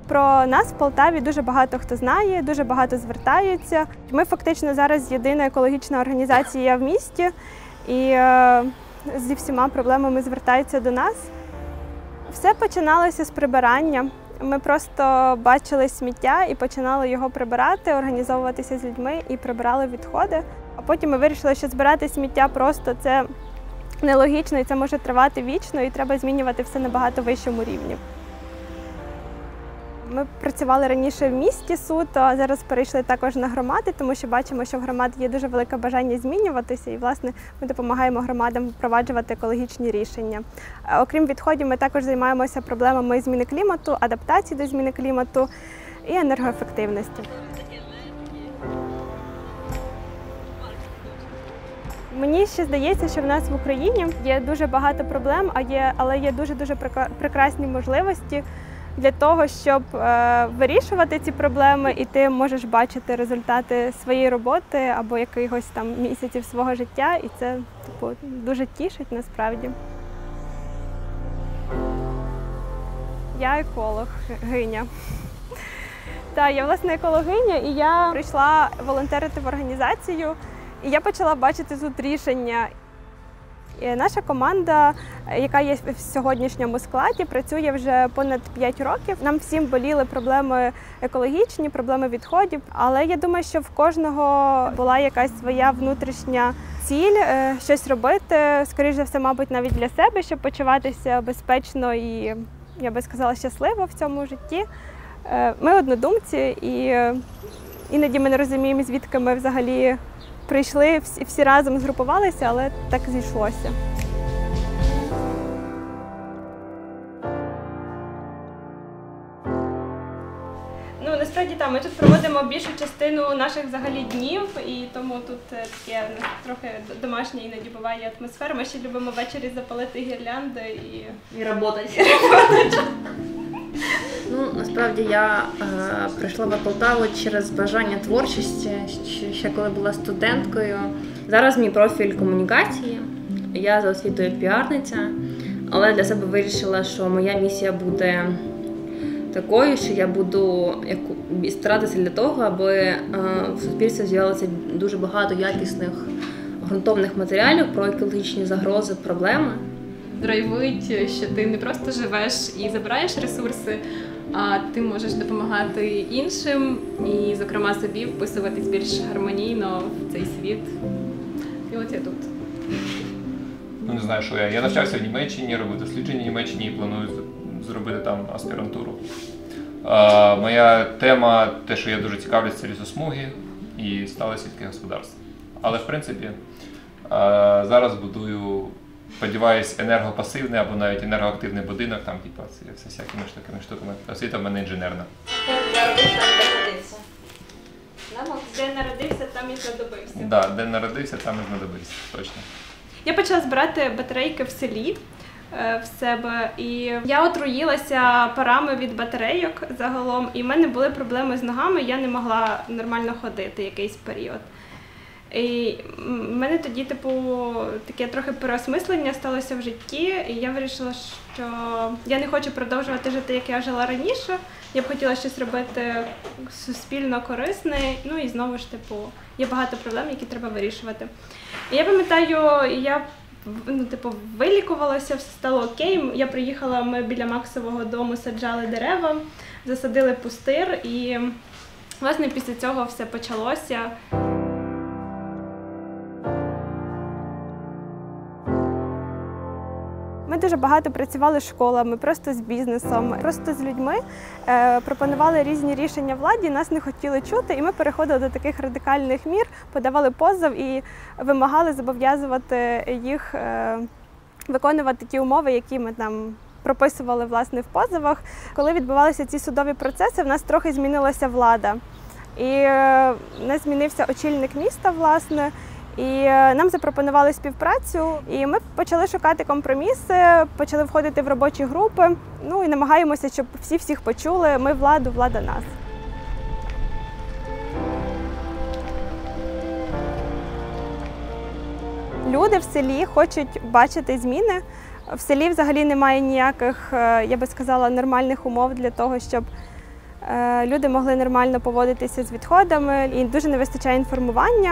Про нас в Полтаві дуже багато хто знає, дуже багато звертаються. Ми фактично зараз єдина екологічна організація в місті і зі всіма проблемами звертаються до нас. Все починалося з прибирання. Ми просто бачили сміття і починали його прибирати, організовуватися з людьми і прибирали відходи. А потім ми вирішили, що збирати сміття просто це нелогічно і це може тривати вічно, і треба змінювати все на багато вищому рівні. Ми працювали раніше в місті суто, а зараз перейшли також на громади, тому що бачимо, що в громад є дуже велике бажання змінюватися і, власне, ми допомагаємо громадам впроваджувати екологічні рішення. Окрім відходів, ми також займаємося проблемами зміни клімату, адаптації до зміни клімату і енергоефективності. Мені ще здається, що в нас в Україні є дуже багато проблем, але є дуже-дуже прекрасні можливості для того, щоб вирішувати ці проблеми, і ти можеш бачити результати своєї роботи або якихось там місяців свого життя, і це дуже тішить насправді. Я екологиня. Так, я, власне, екологиня, і я прийшла волонтерити в організацію, і я почала бачити тут рішення. І наша команда, яка є в сьогоднішньому складі, працює вже понад 5 років. Нам всім боліли проблеми екологічні, проблеми відходів, але я думаю, що в кожного була якась своя внутрішня ціль щось робити, скоріш за все, мабуть, навіть для себе, щоб почуватися безпечно і, я би сказала, щасливо в цьому житті. Ми однодумці, і іноді ми не розуміємо, звідки ми взагалі прийшли, всі разом згрупувалися, але так зійшлося. Насправді так, ми тут проводимо більшу частину наших взагалі днів, і тому тут таке трохи домашня іноді буває атмосфера. Ми ще любимо ввечері запалити гірлянди і працювати. Насправді я прийшла в Полтаву через бажання творчості, ще коли була студенткою. Зараз мій профіль комунікації, я за освітою піарниця, але для себе вирішила, що моя місія буде такою, що я буду старатися для того, аби в суспільстві з'явилося дуже багато якісних ґрунтовних матеріалів про екологічні загрози, проблеми. Драйвить, що ти не просто живеш і забираєш ресурси, а ти можеш допомагати іншим і, зокрема, собі вписуватись більш гармонійно в цей світ. І от я тут. Не знаю, що я. Я навчався в Німеччині, робив дослідження в Німеччині і планую зробити там аспірантуру. Моя тема, те, що я дуже цікавлюсь, це лісосмуги і стале сільське господарство. Але, в принципі, зараз будую, сподіваюсь, енергопасивний або навіть енергоактивний будинок, там, з всякими такими штуками. Освіта в мене інженерна. Де народився, там і знадобився. Так, де народився, там і знадобився, точно. Я почала збирати батарейки в селі в себе, і я отруїлася парами від батарейок загалом, і в мене були проблеми з ногами, я не могла нормально ходити якийсь період. І в мене тоді, таке трохи переосмислення сталося в житті, і я вирішила, що я не хочу продовжувати жити, як я жила раніше. Я б хотіла щось робити суспільно корисне, і знову ж, є багато проблем, які треба вирішувати. І я пам'ятаю, я вилікувалася, все стало окей. Я приїхала, ми біля Максового дому саджали дерева, засадили пустир, і, власне, після цього все почалося. Ми дуже багато працювали з школами, просто з бізнесом, просто з людьми, пропонували різні рішення владі, нас не хотіли чути, і ми переходили до таких радикальних мір, подавали позов і вимагали зобов'язувати їх виконувати ті умови, які ми там прописували, власне, в позовах. Коли відбувалися ці судові процеси, в нас трохи змінилася влада. І в нас змінився очільник міста, власне. І нам запропонували співпрацю, і ми почали шукати компроміси, почали входити в робочі групи, і намагаємося, щоб всі всіх почули. Ми владу, влада нас. Люди в селі хочуть бачити зміни. В селі взагалі немає ніяких, я би сказала, нормальних умов для того, щоб люди могли нормально поводитися з відходами, і дуже не вистачає інформування.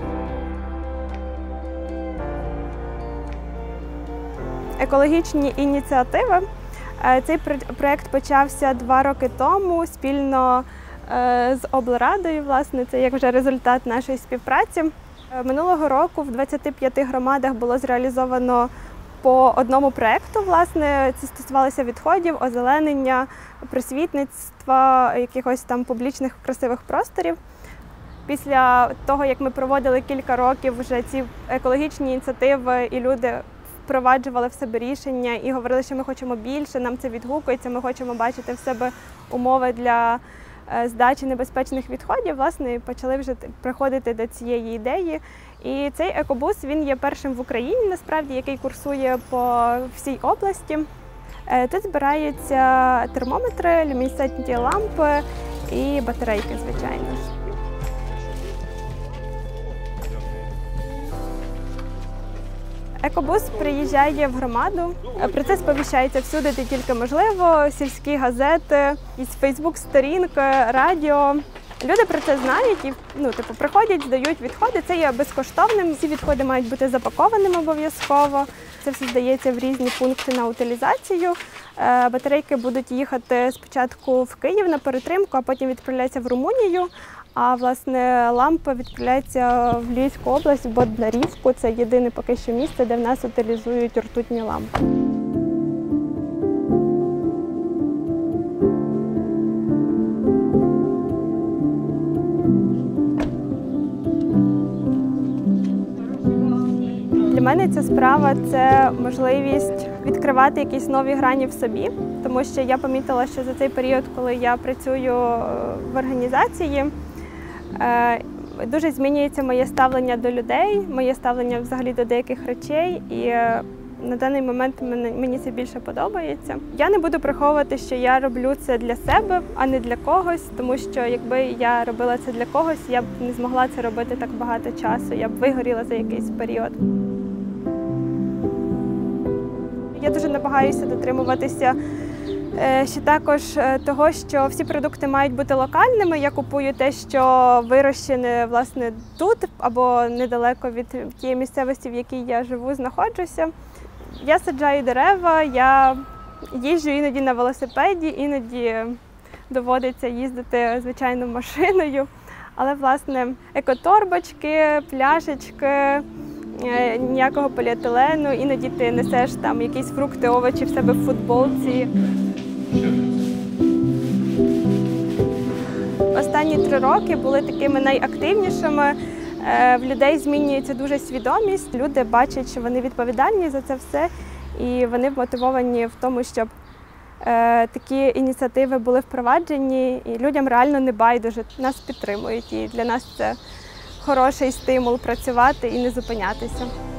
Екологічні ініціативи. Цей проєкт почався 2 роки тому спільно з облрадою. Власне, це як вже результат нашої співпраці. Минулого року в 25 громадах було зреалізовано по одному проєкту. Власне, це стосувалося відходів, озеленення, просвітництва, якихось там публічних красивих просторів. Після того, як ми проводили кілька років вже ці екологічні ініціативи, і люди впроваджували в себе рішення і говорили, що ми хочемо більше, нам це відгукується, ми хочемо бачити в себе умови для здачі небезпечних відходів, власне, і почали вже приходити до цієї ідеї. І цей екобус, він є першим в Україні, насправді, який курсує по всій області. Тут збираються термометри, люмінесцентні лампи і батарейки, звичайно ж. Екобус приїжджає в громаду, про це сповіщається всюди, де тільки можливо, сільські газети, фейсбук-сторінки, радіо. Люди про це знають і приходять, здають відходи. Це є безкоштовним, всі відходи мають бути запакованими обов'язково. Це все здається в різні пункти на утилізацію. Батарейки будуть їхати спочатку в Київ на перетримку, а потім відправляються в Румунію. А, власне, лампа відправляється в Львівську область, в Боднарівку. Це єдине поки що місце, де в нас утилізують ртутні лампи. Для мене ця справа – це можливість відкривати якісь нові грані в собі, тому що я помітила, що за цей період, коли я працюю в організації, дуже змінюється моє ставлення до людей, моє ставлення взагалі до деяких речей, і на даний момент мені це більше подобається. Я не буду приховувати, що я роблю це для себе, а не для когось, тому що якби я робила це для когось, я б не змогла це робити так багато часу, я б вигоріла за якийсь період. Я дуже намагаюся дотримуватися ще також того, що всі продукти мають бути локальними. Я купую те, що вирощене, власне, тут або недалеко від тієї місцевості, в якій я живу, знаходжуся. Я саджаю дерева, я їжджу іноді на велосипеді, іноді доводиться їздити, звичайно, машиною. Але, власне, екоторбочки, пляшечки, ніякого поліетилену, іноді ти несеш там якісь фрукти, овочі в себе в футболці. Останні 3 роки були такими найактивнішими. В людей змінюється дуже свідомість. Люди бачать, що вони відповідальні за це все, і вони вмотивовані в тому, щоб такі ініціативи були впроваджені, і людям реально не байдуже. Нас підтримують, і для нас це хороший стимул працювати і не зупинятися.